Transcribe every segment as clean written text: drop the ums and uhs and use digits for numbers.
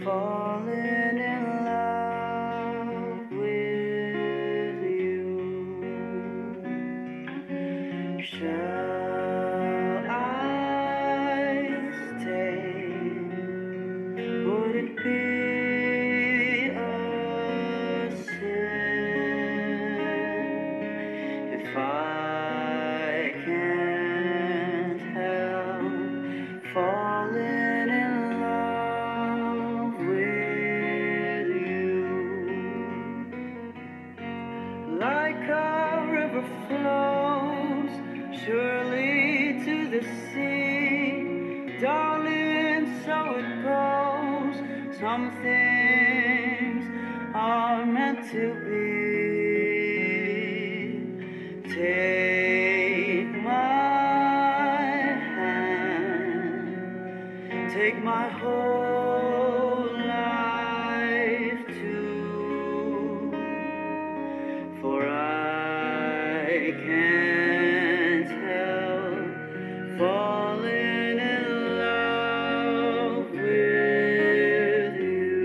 falling in love with you. Shall I stay? Would it be a sin if I can't help falling in love with you? Like a river flows surely to the sea, darling, so it goes. Some things are meant to be. Take my hand, take my whole life too, for I can't help falling in love with you.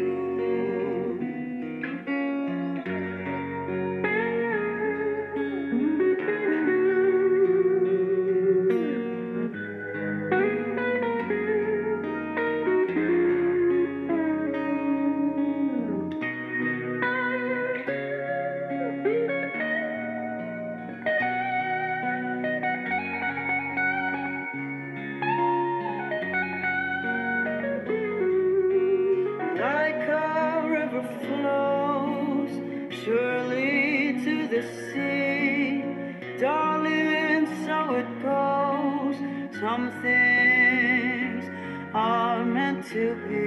Like a river flows surely to the sea, darling, so it goes. Some things are meant to be.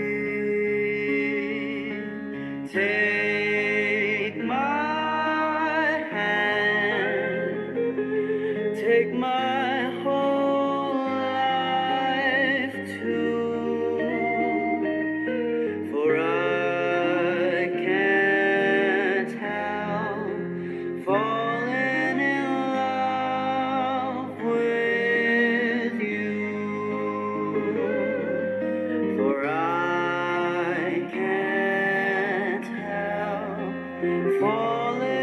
Take my hand, take my whole life too, for I can't help falling in love with you. For I can't help falling